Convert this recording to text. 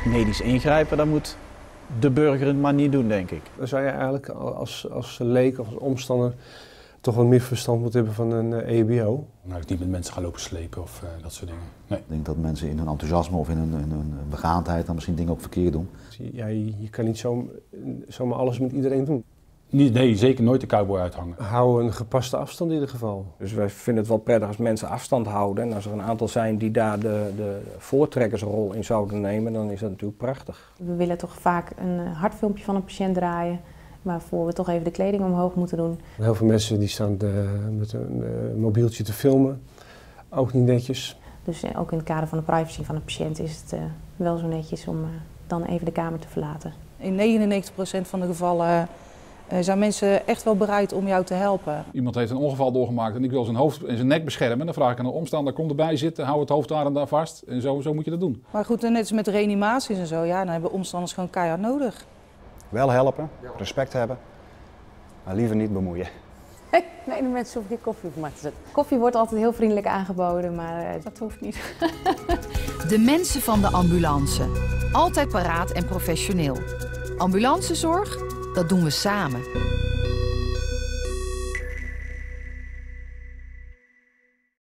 echt medisch ingrijpen, dat moet de burger het maar niet doen, denk ik. Dan zou je eigenlijk als leek of als omstander toch wat meer verstand moeten hebben van een EHBO. Nou, ik niet met mensen gaan lopen slepen of dat soort dingen. Nee. Ik denk dat mensen in hun enthousiasme of in hun begaandheid dan misschien dingen ook verkeerd doen. Ja, je kan niet zomaar alles met iedereen doen. Nee, zeker nooit de cowboy uithangen. Hou een gepaste afstand in ieder geval. Dus wij vinden het wel prettig als mensen afstand houden. En als er een aantal zijn die daar de voortrekkersrol in zouden nemen, dan is dat natuurlijk prachtig. We willen toch vaak een hartfilmpje van een patiënt draaien, waarvoor we toch even de kleding omhoog moeten doen. Heel veel mensen die staan met een mobieltje te filmen, ook niet netjes. Dus ook in het kader van de privacy van de patiënt is het wel zo netjes om dan even de kamer te verlaten. In 99% van de gevallen zijn mensen echt wel bereid om jou te helpen. Iemand heeft een ongeval doorgemaakt en ik wil zijn hoofd en zijn nek beschermen. Dan vraag ik aan de omstander, kom erbij zitten, hou het hoofd daar en daar vast. En zo moet je dat doen. Maar goed, net als met reanimaties en zo, ja, dan hebben omstanders gewoon keihard nodig. Wel helpen, respect hebben, maar liever niet bemoeien. Nee, de mensen hoeven geen koffie voor mij te zetten. Koffie wordt altijd heel vriendelijk aangeboden, maar dat hoeft niet. De mensen van de ambulance. Altijd paraat en professioneel. Ambulancezorg, dat doen we samen.